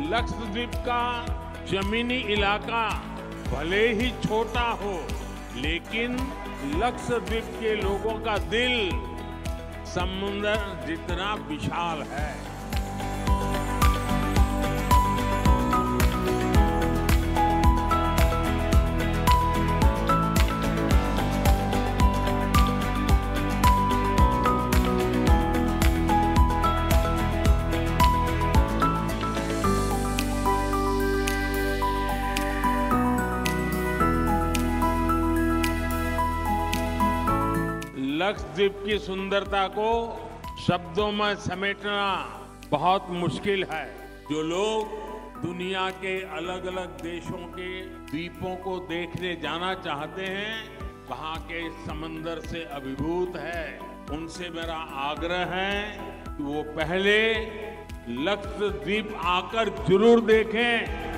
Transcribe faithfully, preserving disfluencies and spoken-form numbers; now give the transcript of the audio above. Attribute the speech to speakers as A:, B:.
A: लक्षद्वीप का जमीनी इलाका भले ही छोटा हो, लेकिन लक्षद्वीप के लोगों का दिल समुद्र जितना विशाल है। लक्षद्वीप की सुंदरता को शब्दों में समेटना बहुत मुश्किल है। जो लोग दुनिया के अलग अलग देशों के द्वीपों को देखने जाना चाहते हैं, वहां के समंदर से अभिभूत है, उनसे मेरा आग्रह है कि वो पहले लक्षद्वीप आकर जरूर देखें।